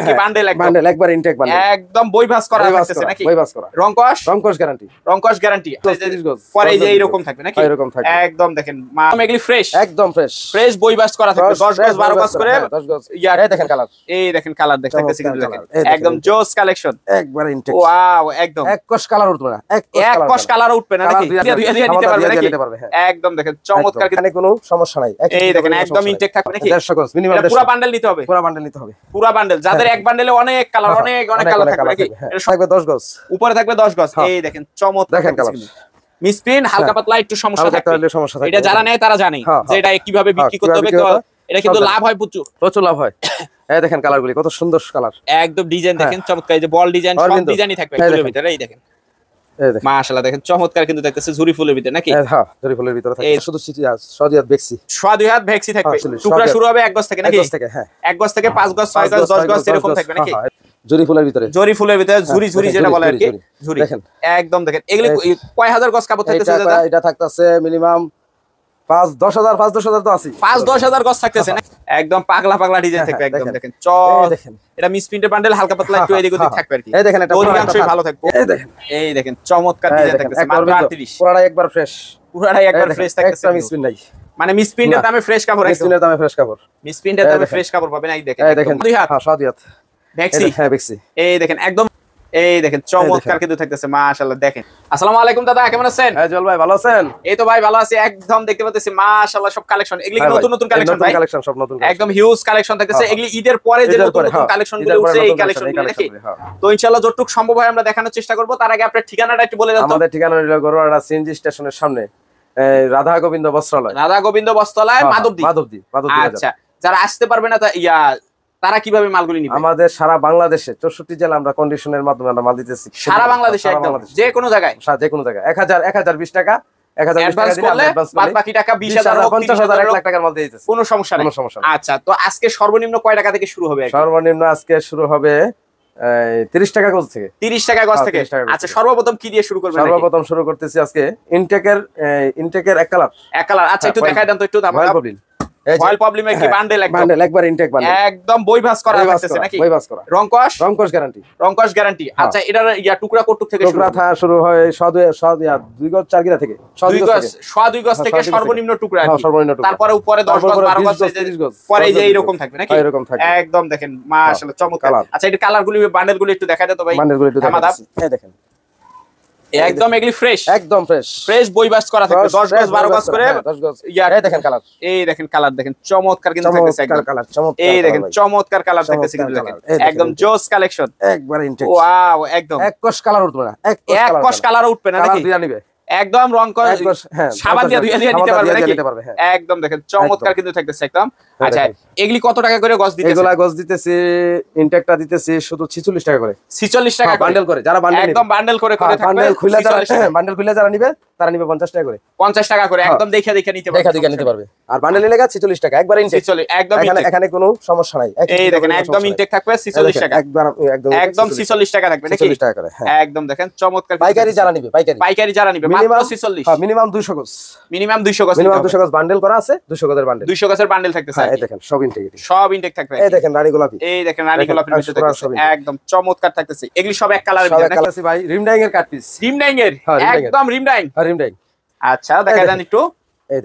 কি bundle bundle একবার intake bundle একদম বই ভাঁজ করা থাকতেছে নাকি বই ভাঁজ করা রংকশ গ্যারান্টি পরে এই যে এরকম থাকবে নাকি এরকম থাকবে একদম দেখেন এগুলি ফ্রেশ একদম ফ্রেশ বই ভাঁজ করা থাকবে 10 গজ 12 গজ করে 10 গজ এই দেখেন কালার দেখতেছি কিন্তু দেখেন একদম জোস কালেকশন একবার ইনটেক ওয়াও একদম এক কষ কালার উঠবে না এক কষ কালার উঠবে না নাকি দিয়ে নিতে পারবে নাকি একদম দেখেন চমৎকার এখানে কোনো সমস্যা নাই এই দেখেন একদম ইনটেক থাকবে নাকি 150 গজ মিনিমাম পুরো বান্ডেল নিতে হবে পুরো বান্ডেল যাদের এক বান্ডেলে অনেক কালার অনেক কালার থাকবে নাকি থাকবে 10 গজ উপরে থাকবে 10 গজ এই দেখেন চমৎকার দেখেন কালার মিসপ্রিন হালকা পাতলা একটু সমস্যা থাকবে এটা যারা নেয় তারা জানে যে এটা কিভাবে বিক্রি করতে হবে এটা কিন্তু লাভ হয় প্রচুর লাভ হয় এই দেখেন কালারগুলি কত সুন্দর কালার একদম ডিজাইন দেখেন চমৎকার এই যে বল ডিজাইন সব ডিজাইনই থাকবে ফুলের ভিতরে এই দেখেন মাশাআল্লাহ দেখেন চমৎকার কিন্তু দেখতেছে ঝুরি ফুলের ভিতরে নাকি হ্যাঁ ঝুরি ফুলের ভিতরে থাকে শুধু সদিয়াত বেক্সি সদিয়াত ভেক্সি থাকবে টুকরা শুরু হবে 1 গজ থেকে নাকি 1 গজ থেকে হ্যাঁ 1 গজ থেকে 5 গজ 6 গজ 10 গজ এরকম থাকবে নাকি জরি ফুলের ভিতরে ঝুরি যেটা বলে আর কি ঝুরি দেখেন একদম দেখেন এগুলি কয় হাজার গজ কাপড় থাকতেছে দাদা এটা থাকতেছে মিনিমাম 5-10,000 তো আছে 5-10,000 গজ থাকতেছে না একদম পাগলা ডিজাইন থাকবে একদম দেখেন এটা মিসপ্রিন্টের বান্ডেল হালকা পাতলা একটু এদিক ওদিক থাকবে আর কি এই দেখেন এটা অধিকাংশই ভালো থাকবে এই দেখেন চমৎকার ডিজাইন থাকতেছে মাত্র 38 পুরাটাই একবার ফ্রেশ থাকতেছে মিসপ্রিন্ট নাই মানে মিসপ্রিন্টের দামে ফ্রেশ কাপড় মিসপ্রিন্টের দামে ফ্রেশ কাপড় পাবেন এই দেখেন এই দেখেন হ্যাঁ সদিয়াত ভেক্সি হ্যাঁ ভেক্সি এই দেখেন একদম এই দেখেন চমৎকার কিন্তু থাকতেছে মাশাআল্লাহ দেখেন আসসালামু আলাইকুম দাদা কেমন আছেন হ্যাঁ জল ভাই ভালো আছেন এই তো ভাই ভালো আছি একদম দেখতে পাচ্ছি মাশাআল্লাহ সব কালেকশন এগুলি নতুন কালেকশন ভাই কালেকশন সব নতুন একদম হিউজ কালেকশন থাকতেছে এগুলি ঈদের পরে যে নতুন কালেকশন গুলো উঠছে এই কালেকশন নাকি তো ইনশাআল্লাহ যতটুকু সম্ভব হয় আমরা দেখানোর চেষ্টা করব তার আগে আপনার ঠিকানাটা একটু বলে দাও আমাদের ঠিকানা হলো গরুয়াড়া সিএনজি স্টেশনের সামনে রাধা গোবিন্দ বস্ত্রালয় মাধবদী আচ্ছা যারা আসতে পারবে না তারা কিভাবে মালগুলি নিবে আমাদের সারা বাংলাদেশে 64 জেলা আমরা কন্ডিশনের মাধ্যমে আমরা মাল দিতেছি সারা বাংলাদেশে একদম যে কোনো জায়গায় 1020 টাকা 1000 টাকা দিলে বাদ বাকি টাকা 20000 50,000 1 লাখ টাকার মাল দিয়ে দিতেছি কোনো সমস্যা নেই আচ্ছা তো আজকে সর্বনিম্ন কয় টাকা থেকে শুরু হবে সর্বনিম্ন আজকে শুরু হবে 30 টাকা গজ থেকে 30 টাকা গজ থেকে আচ্ছা সর্বপ্রথম কি দিয়ে শুরু করবেন সর্বপ্রথম শুরু করতেছি আজকে ইনটেকের এক কালার আচ্ছা একটু দেখাই দেন তো একটু ফয়েল প্রবলেমে কি বান্ডেল একবার ইনটেক বান্ডেল একদম বই ভাঁজ করা থাকতেছে নাকি বই ভাঁজ করা রংকশ গ্যারান্টি আচ্ছা এটার টুকরা কটুক থেকে শুরু হয় 2 গজ 4 গিরা থেকে 2 গজ থেকে সর্বনিম্ন টুকরা আর কি তারপরে উপরে 10 গজ 12 গজ 30 গজ পরে এই যে এরকম থাকবে নাকি এরকম থাকবে একদম দেখেন মাশাআল্লাহ চমৎকার আচ্ছা এটা কালারগুলি বান্ডেলগুলি একটু দেখাই দাও তো ভাই বান্ডেলগুলি একটু দেখাই দেখেন একদম এগুলি ফ্রেশ বই ভাঁজ করা থাকবে 10 গজ 12 গজ করে 10 গজ এই দেখেন কালার দেখেন চমৎকার কিন্তু থাকতেছে একদম এই দেখেন চমৎকার কালার থাকতেছে কিন্তু দেখেন একদম জোস কালেকশন একবার ইনটেক ওয়াও একদম এক কষ কালার উঠবে না এক কষ কালার উঠবে না নাকি একদম রং করে সাবান দিয়ে ধুইয়া নিতে পারবে নাকি একদম দেখেন চমৎকার কিন্তু থাকতেছে একদম আচ্ছা এগুলি কত টাকা করে গজ দিতেছে এগুলা গজ দিতেছি ইনটেকটা দিতেছি শুধু 46 টাকা করে 46 টাকা বান্ডেল করে যারা বান্ডেল একদম বান্ডেল করে থাকবে বান্ডেল খুলে যারা নিবে তারা নিবে 50 টাকা করে 50 টাকা করে একদম দেখে নিতে পারবে আর বান্ডেল নিলে 46 টাকা একবার ইনটেক একদম এখানে কোনো সমস্যা নাই এই দেখেন একদম ইনটেক থাকবে 46 টাকা একদম 46 টাকা থাকবে নাকি 46 টাকা করে একদম দেখেন চমৎকার পাইকারি যারা নিবে পাইকারি যারা নিবে মাত্র 46 হ্যাঁ মিনিমাম 200 গজ মিনিমাম 200 গজ বান্ডেল করা আছে 200 গজের বান্ডেল 200 গজের বান্ডেল থাকতেছে এই দেখেন সব ইনটেক থাকবে এই দেখেন রানী গোলাপি একদম চমৎকার থাকতেছে এগুলি সব এক কালারের ভিতরে নাকি ভাই রিমডাইং এর কাট পিস একদম রিমডাইং আচ্ছা দেখা যান একটু এই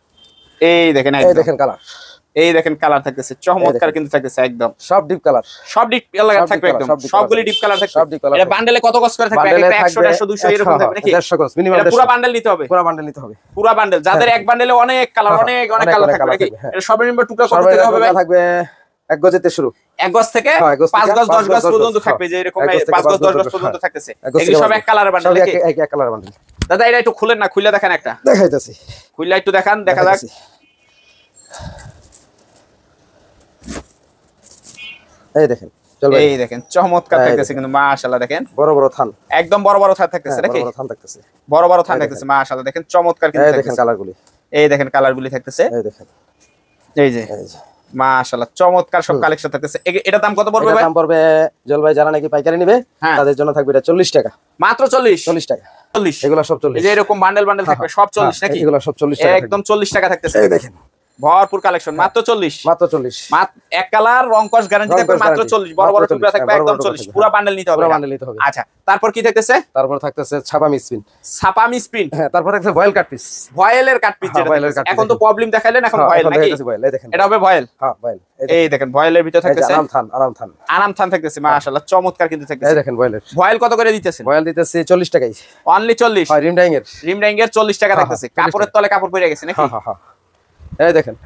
দেখেন কালার কালার থাকতেছে চমৎকার কিন্তু থাকতেছে একদম সব ডিপ কালার থাকবে একদম সবগুলি ডিপ কালার থাকবে এটা বান্ডেলে কত গজ করে থাকবে একটা 100 150 200 এরকম থাকবে নাকি 150 গজ মিনিমাম পুরো বান্ডেল নিতে হবে পুরো বান্ডেল যাদের এক বান্ডেলে অনেক কালার অনেক কালার থাকবে নাকি এটা সর্বনিম্ন টুকরা কত থেকে হবে থাকবে 1 গজেতে শুরু 1 গজ থেকে 5 গজ 10 গজ পর্যন্ত থাকবে যে এরকম 5 গজ 10 গজ পর্যন্ত থাকতেছে এগুলো সব এক কালারের বান্ডেল নাকি এক কালার বান্ডেল দাদা এটা একটু খুলেন না খুলে দেখেন একটা দেখাইতাছি খুলে একটু দেখান দেখা যাক এই দেখেন চমৎকার থাকতেছে কিন্তু মাশাআল্লাহ দেখেন বড় বড় থান একদম বড় বড় থান থাকতেছে নাকি বড় বড় থান থাকতেছে মাশাআল্লাহ দেখেন চমৎকার কিন্তু দেখেন কালারগুলি এই দেখেন কালারগুলি থাকতেছে এই যে মাশাআল্লাহ চমৎকার সব কালেকশন থাকতেছে এটা দাম কত পড়বে ভাই দাম পড়বে জল ভাই যারা নাকি পাইকারি নেবে তাদের জন্য থাকবে এটা 40 টাকা মাত্র 40 টাকা 40 এগুলো সব 40 এই যে এরকম বান্ডেল থাকবে সব 40 নাকি এগুলো সব 40 টাকা একদম 40 টাকা থাকতেছে এই দেখেন ভরপুর কালেকশন, মাত্র 40, মাত্র 40, এক কালার রং কস গ্যারান্টি থাকবে মাত্র 40, বড় বড় টুকরা থাকবে একদম 40, পুরো বান্ডেল নিতে হবে, পুরো বান্ডেল নিতে হবে। আচ্ছা তারপর কি থাকতেছে? তারপর থাকতেছে ছাপামি স্পিন, ছাপামি স্পিন, হ্যাঁ তারপর থাকতেছে ভয়েল কাট পিস, ভয়েলের কাট পিস যেটা এখন তো প্রবলেম দেখাইলেন, এখন ভয়েল নাকি? এই দেখেন এটা হবে ভয়েল, হ্যাঁ ভয়েল, এই দেখেন ভয়েলের ভিতর থাকতেছে আরাম থান থাকতেছে, মাশাআল্লাহ চমৎকার কিন্তু থাকতেছে। এই দেখেন ভয়েলের, ভয়েল কত করে দিতেছেন? ভয়েল দিতেছে 40 টাকায়, অনলি 40, হ্যাঁ রিম ডাইং এর 40 টাকা থাকতেছে, কাপড়ের তলে কাপড় পরে গেছে নাকি? হ্যাঁ এই দেখেন,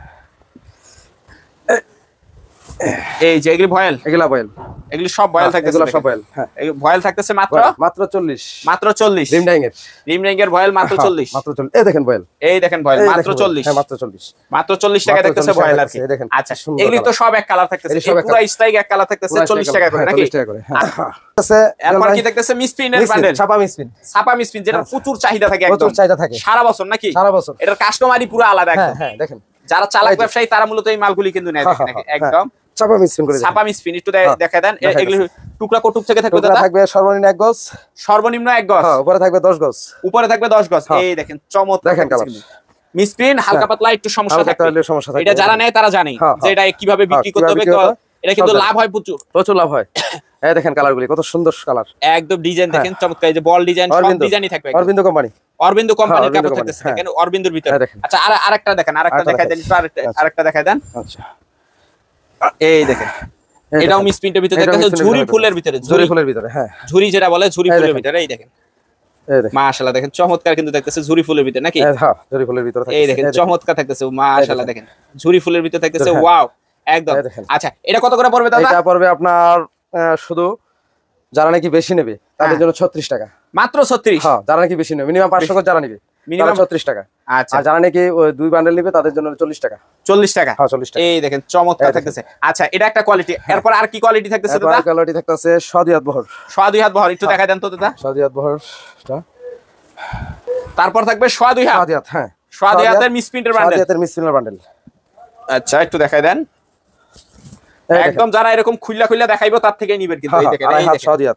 এই যে এগুলি ভয়েল, এগুলি সব ভয়েল থাকতেছে, এগুলো সব ভয়েল, হ্যাঁ এই ভয়েল থাকতেছে মাত্র 40, মাত্র 40, রিম ডাইং এর ভয়েল মাত্র 40, মাত্র 40, এই দেখেন ভয়েল, এই দেখেন ভয়েল মাত্র 40, হ্যাঁ মাত্র 40, মাত্র 40 টাকা থাকতেছে ভয়েল আর কি। আচ্ছা এগুলি তো সব এক কালার থাকতেছে, এই পুরো স্ট্রাইক এক কালার থাকতেছে 40 টাকা করে নাকি? 40 টাকা করে, হ্যাঁ আছে। এরপর কি থাকতেছে? মিসপিনের বান্ডেল, ছাপামি স্পিন যেটা প্রচুর চাহিদা থাকে, একদম সারা বছর নাকি? সারা বছর, এটার কাস্টমারই পুরো আলাদা একদম, হ্যাঁ দেখেন যারা চালাক ব্যবসায়ী তারা মূলত এই মালগুলি কিন্তু নেয়, দেখেন একদম ছাপামি স্পিন একটু দেখায় দেন। এগুলি টুকরা কটুক থেকে থাকবে দাদা? থাকবে সর্বনিম্ন 1 গজ, সর্বনিম্ন 1 গজ, উপরে থাকবে 10 গজ, উপরে থাকবে 10 গজ। এই দেখেন চমৎকার, দেখেন কালার। মিসপিন হালকা পাতলা একটু সমস্যা থাকে, এটা যারা নেয় তারা জানে যে এটা কিভাবে বিক্রি করতে হবে, এটা কিন্তু লাভ হয়, প্রচুর লাভ হয়। এই দেখেন কালারগুলি কত সুন্দর কালার, একদম ডিজাইন দেখেন চমৎকার, এই যে বল ডিজাইন, সব ডিজাইনই থাকবে, অরবিন্দ কোম্পানির কাপড় থাকতেছে, দেখেন অরবিন্দর ভিতরে। আচ্ছা আরেকটা দেখেন, আরেকটা দেখাই দেন, আরেকটা দেখাই দেন। আচ্ছা এই দেখেন এটাও মিসপ্রিন্টের ভিতরে দেখতেছে, ঝুরি ফুলের ভিতরে, হ্যাঁ ঝুরি যেটা বলে, ঝুরি ফুলের ভিতরে। এই দেখেন মাশাআল্লাহ, দেখেন চমৎকার কিন্তু দেখতেছে, ঝুরি ফুলের ভিতরে নাকি? হ্যাঁ ঝুরি ফুলের ভিতরে, এই দেখেন চমৎকার থাকতেছে, মাশাআল্লাহ দেখেন ঝুরি ফুলের ভিতরে থাকতেছে, ওয়াও একদম। আচ্ছা এটা কত করে পড়বে দাদা? এটা পড়বে আপনার শুধু যারা নাকি বেশি নেবে তাদের জন্য 36 টাকা, মাত্র 36। হ্যাঁ যারা নাকি বেশি নেবে, মিনিমাম 500 গজ যারা নেবে মিনিমাম 36 টাকা। আচ্ছা আর যারা নাকি ওই 2 বান্ডেল নেবে তাদের জন্য 40 টাকা, 40 টাকা, হ্যাঁ 40 টাকা। এই দেখেন চমৎকার থাকতেছে। আচ্ছা এটা একটা কোয়ালিটি, এরপর আর কি কোয়ালিটি থাকতেছে দাদা? এরপর কোয়ালিটি থাকতেছে সোয়াদিয়াত বহর, সোয়াদিয়াত বহর একটু দেখাই দেন তো দাদা। সোয়াদিয়াত বহরটা, তারপর থাকবে সোয়াদিয়াত, হ্যাঁ সোয়াদিয়াতের মিসপ্রিন্টের বান্ডেল। আচ্ছা একটু দেখাই দেন, একদম যারা এরকম খুললা দেখাইবো তার থেকে নিবেন কিন্তু। এই দেখেন আড়াই হাত সোয়াদিয়াত,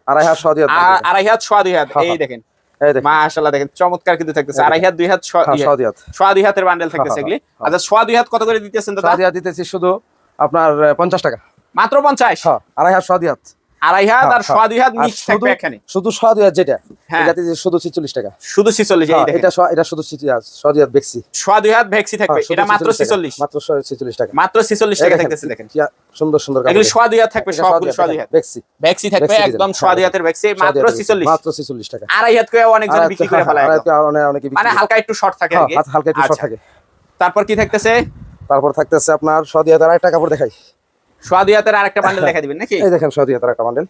এই দেখেন মাশাআল্লাহ, দেখেন চমৎকার কিন্তু থাকতেছে, আড়াই হাত 2 হাত সোয়াদিয়াতের বান্ডেল থাকতেছে এগুলি। আচ্ছা সোয়াদিয়াত কত করে দিতেছেন দাদা? সোয়াদিয়াত দিতেছি শুধু আপনার 50 টাকা, মাত্র 50। হ্যাঁ আড়াই হাত সোয়াদিয়াত, আড়াই হাত আর সোয়াদিয়াত মিক্স থাকবে এখানে, শুধু সোয়াদিয়াত যেটা এটাতে শুধু 46 টাকা, শুধু 46। এই দেখেন এটা শুধু সোয়াদিয়াত ভেক্সি, সোয়াদিয়াত ভেক্সি থাকবে, এটা মাত্র 46, মাত্র 46 টাকা, মাত্র 46 টাকা থাকতেছে। দেখেন সুন্দর এগুলি সোয়াদিয়াত থাকবে, সবগুলো সোয়াদিয়াত ভেক্সি থাকবে, একদম সোয়াদিয়াতের ভেক্সি, মাত্র 46, মাত্র 46 টাকা। আড়াই হাত করে অনেকজন বিক্রি করে ফেলায়, অনেকে মানে হালকা একটু শর্ট থাকে আর কি, হালকা একটু শর্ট থাকে। তারপর কি থাকতেছে? তারপর থাকতেছে আপনার সোয়াদিয়াতের আরেকটা কাপড় দেখাই, সোয়াদিয়াতের আরেকটা বান্ডেল দেখাই দিবেন নাকি? এই দেখেন সোয়াদিয়াতের একটা বান্ডেল,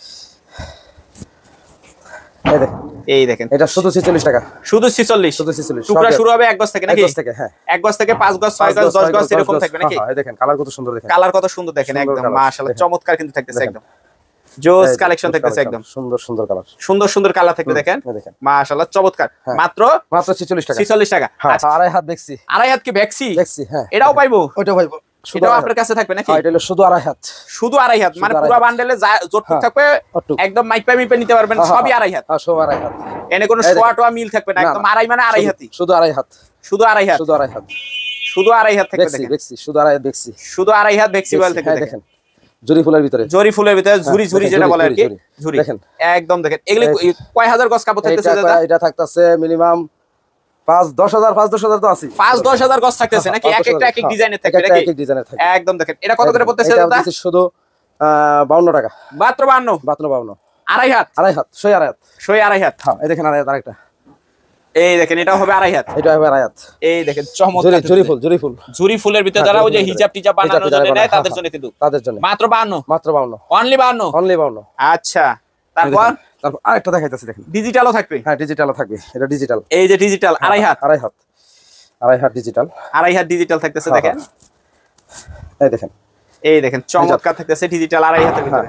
এই দেখেন এটা শুধু 46 টাকা, শুধু 46। টুকরা শুরু হবে 1 গজ থেকে নাকি? 1 গজ থেকে, হ্যাঁ 1 গজ থেকে 5 গজ 6 গজ 10 গজ এরকম থাকবে নাকি? হ্যাঁ দেখেন কালার কত সুন্দর, দেখেন কালার কত সুন্দর, দেখেন একদম মাশাআল্লাহ চমৎকার কিন্তু থাকতেছে, একদম জোস কালেকশন থাকতেছে, একদম সুন্দর কালার, সুন্দর কালার থাকবে, দেখেন মাশাআল্লাহ চমৎকার, মাত্র 46 টাকা, 46 টাকা। আচ্ছা আড়াই হাত ভেক্সি, আড়াই হাত কি ভেক্সি? হ্যাঁ এটাও পাইবো, ওইটাও পাইবো, এটাও আপনার কাছে থাকবে নাকি? এটা হলো শুধু আড়াই হাত, মানে পুরো বান্ডেলে যতটুকু থাকবে একদম মাইপা নিতে পারবেন, সবই আড়াই হাত, সব আড়াই হাত, এনে কোনো সোয়া মিল থাকবে না, একদম আড়াই মানে আড়াই হাতই, শুধু আড়াই হাত থাকবে, দেখেন ভেক্সি, শুধু আড়াই হাত ভেক্সি, শুধু আড়াই হাত ভেক্সি বল থাকবে, দেখেন জরি ফুলের ভিতরে, ঝুরি যেটা বলে আর কি, ঝুরি দেখেন একদম। দেখেন এগুলি কয় হাজার গজ কাপড় থাকতেছে দাদা? এটা থাকতেছে মিনিমাম 5-10,000 তো আছে, 5-10,000 গজ থাকতেছে নাকি? এক একটা এক এক ডিজাইনের থাকবে নাকি? এক এক ডিজাইনের থাকবে, একদম। দেখেন এটা কত করে পড়তেছে দাদা? এটা শুধু 52 টাকা, মাত্র 52। আড়াই হাত, সই আড়াই হাত, হ্যাঁ এই দেখেন আড়াই হাত আরেকটা, এই দেখেন এটাও হবে আড়াই হাত, এটা হবে আড়াই হাত। এই দেখেন চমৎকার জরি ফুলের ভিতরে যারা ওই যে হিজাব টিজাব বানানোর জন্য নেয় তাদের জন্য, কিন্তু তাদের জন্য মাত্র 52, অনলি 52। আচ্ছা তারপর আরেকটা দেখাইতেছি, দেখেন ডিজিটালও থাকবে, হ্যাঁ ডিজিটালও থাকবে, এটা ডিজিটাল, এই যে ডিজিটাল আড়াই হাত ডিজিটাল, আড়াই হাত ডিজিটাল থাকতেছে, দেখেন এই দেখেন চমৎকার থাকতেছে ডিজিটাল আড়াই হাতের ভিতরে,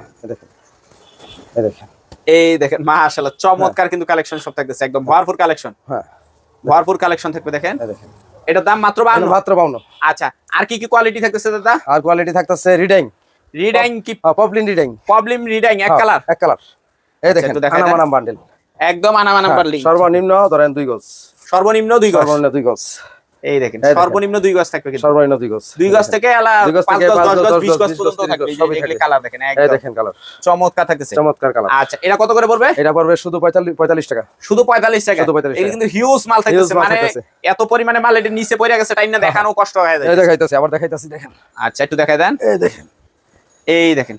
এই দেখেন মাশাআল্লাহ চমৎকার কিন্তু কালেকশন সব থাকতেছে, একদম ভরপুর কালেকশন, হ্যাঁ ভরপুর কালেকশন থাকবে, দেখেন এটার দাম মাত্র 52। আচ্ছা আর কি কি কোয়ালিটি থাকতেছে দাদা? আর কোয়ালিটি থাকতেছে রিডাইং কি পপলিন রিডাইং এক কালার, এই দেখেন আনামানাম বান্ডেল, একদম আনামানাম বান্ডেল, সর্বনিম্ন ধরেন 2 গজ, সর্বনিম্ন 2 গজ, এই দেখেন সর্বনিম্ন 2 গজ থাকবে কিন্তু সর্বনিম্ন 2 গজ 2 গজ থেকে 5 গজ 10 গজ 20 গজ পর্যন্ত থাকবে এই কালার দেখেন একদম এই দেখেন কালার চমৎকার থাকতেছে চমৎকার কালার আচ্ছা এটা কত করে পড়বে এটা পড়বে শুধু 45 টাকা শুধু 45 টাকা এই কিন্তু হিউজ মাল থাকতেছে মানে এত পরিমাণে মাল এর নিচে পড়ে গেছে টাইম না দেখানো কষ্ট হয়ে যায় এই দেখাইতাছি আবার দেখাইতাছি দেখেন আচ্ছা একটু দেখাই দেন এই দেখেন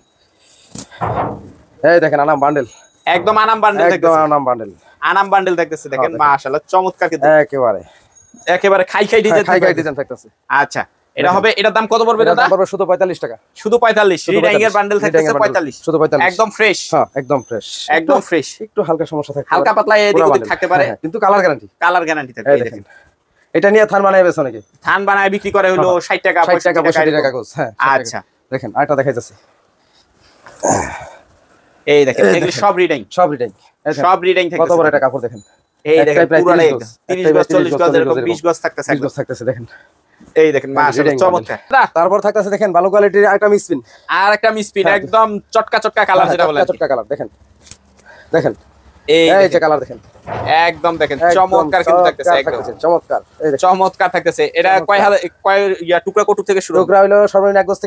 আনাম বান্ডেল একদম আনাম বান্ডেল একদম আনাম বান্ডেল দেখতেছে দেখেন মাশাআল্লাহ চমৎকার কিন্তু একেবারে খাই ডিজাইন থাকতেছে আচ্ছা এটা হবে এটার দাম কত পড়বে দাদা দাম পড়বে শুধু 45 টাকা শুধু 45 রিডাইং এর বান্ডেল থাকতেছে 45 শুধু 45 একদম ফ্রেশ হ্যাঁ একদম ফ্রেশ একটু হালকা সমস্যা থাকে হালকা পাতলা এদিক ওদিক থাকতে পারে কিন্তু কালার গ্যারান্টি থাকবে এই দেখেন এটা নিয়ে থান বানায় বেচো নাকি থান বানায় বিক্রি করে হলো 60 টাকা 65 টাকা গোছ হ্যাঁ আচ্ছা দেখেন আরেকটা দেখাইতাছি এই দেখেন এগুলো সব রিডাইং থাকতেছে কত বড় একটা কাপড় দেখেন এই দেখেন পুরো 30 গজ 40 গজ এরকম 20 গজ থাকতেছে দেখেন এই দেখেন মাশাআল্লাহ চমৎকার তারপর থাকতেছে দেখেন ভালো কোয়ালিটির একটা মিসপিন আর একটা মিসপিন একদম চটকা কালার যেটা বলে চটকা কালার দেখেন এই যে কালার দেখেন একদম দেখেন চমৎকার কিন্তু থাকতেছে একদম চমৎকার থাকতেছে এটা কয় টুকরা কটু থেকে শুরু টুকরা হলো সর্বনিম্ন 1 গজ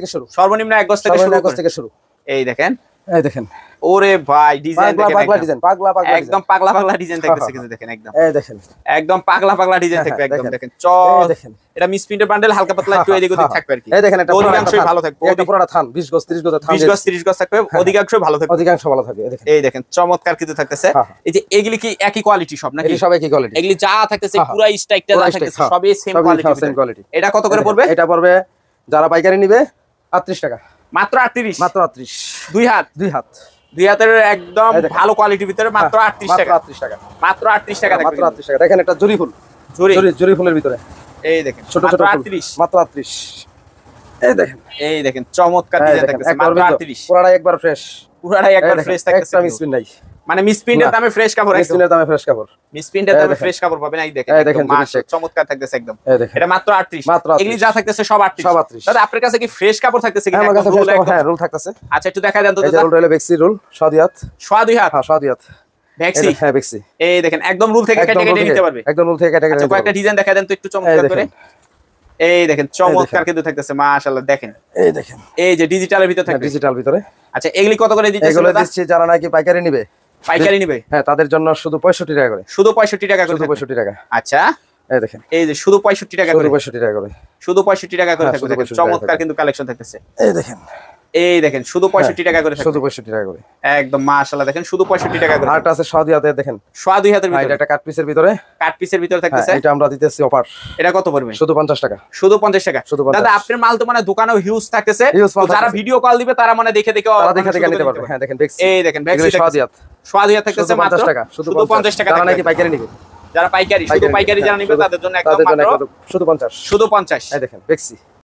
থেকে শুরু এই দেখেন ওরে ভাই ডিজাইন দেখেন একদম পাগলা ডিজাইন থাকতেছে কিন্তু দেখেন একদম পাগলা ডিজাইন থাকবে একদম দেখেন এটা মিসপ্রিন্টের বান্ডেল হালকা পাতলা একটু এদিক ওদিক থাকবে আর কি এই দেখেন এটা অধিকাংশই ভালো থাকবে এটা পুরোটা থান 20 গজ 30 গজ থান 20 গজ 30 গজ থাকবে অধিকাংশই ভালো থাকবে এই দেখেন চমৎকার কিন্তু থাকতেছে এই যে এগুলি কি একই কোয়ালিটি সব নাকি এগুলি সব একই কোয়ালিটি এগুলি যা থাকতেছে পুরো স্ট্রাইকটা যা থাকতেছে সবই সেম কোয়ালিটি এটা কত করে পড়বে এটা পড়বে যারা পাইকারি নেবে 38 টাকা মাত্র 38 দুই হাতের একদম ভালো কোয়ালিটির ভিতরে মাত্র 38 টাকা মাত্র 38 টাকা দেখেন এটা জরি ফুলের ভিতরে এই দেখেন ছোট 38 মাত্র 38 এই দেখেন চমৎকার ডিজাইন থাকতেছে মাত্র 38 পুরাটাই একবার ফ্রেশ থাকতেছে একটা মিসপ্রিন্ট নাই মানে মিসপ্রিন্টের দামে ফ্রেশ কাপড় মিসপ্রিন্টের দামে ফ্রেশ কাপড় পাবেন এই দেখেন চমৎকার থাকতেছে একদম এটা মাত্র 38 এগুলি যা থাকতেছে সব 38 দাদা আপনার কাছে কি ফ্রেশ কাপড় থাকতেছে কিনা হ্যাঁ রোল থাকতেছে আচ্ছা একটু দেখাই দেন তো দাদা এই রোল হলো বেক্সি রোল সাদিয়াত হ্যাঁ সাদিয়াত বেক্সি হ্যাঁ বেক্সি এই দেখেন একদম রুল থেকে কেটে নিতে পারবে একদম রুল থেকে কেটে আচ্ছা কয়েকটা ডিজাইন দেখাই দেন তো একটু চমৎকার করে এই দেখেন চমৎকার কিন্তু থাকতেছে মাশাআল্লাহ দেখেন এই যে ডিজিটালের ভিতরে থাকবে ডিজিটাল ভিতরে আচ্ছা এগুলি কত করে দিতেছেন এগুলো দিচ্ছি যারা নাকি পাইকারি নেবে হ্যাঁ তাদের জন্য শুধু 65 টাকা করে শুধু 65 টাকা করে 65 টাকা আচ্ছা এই দেখেন এই যে শুধু 65 টাকা করে শুধু 65 টাকা করে থাকবে চমৎকার কিন্তু কালেকশন থাকতেছে এই দেখেন শুধু 65 টাকা করে শুধু 65 টাকা করে একদম মাশাআল্লাহ দেখেন শুধু 65 টাকা করে আরটা আছে সাদি হাতে দেখেন সাদি হাতের ভিতরে এটা কাট পিসের ভিতরে থাকতেছে এটা আমরা দিতেছি অফার এটা কত পড়বে শুধু 50 টাকা শুধু 50 টাকা দাদা আপনার মাল তো মানে দোকানেও হিউজ থাকতেছে যারা ভিডিও কল দিবে তারা মানে দেখে নিতে পারবে হ্যাঁ দেখেন এই দেখেন সাদি হাত থাকতেছে মাত্র 50 টাকা শুধু 50 টাকা যারা নাকি পাইকারি নিবে যারা পাইকারি যারা নিবে তাদের জন্য একদম মাত্র শুধু 50 শুধু 50 এই দেখেন বেক্সি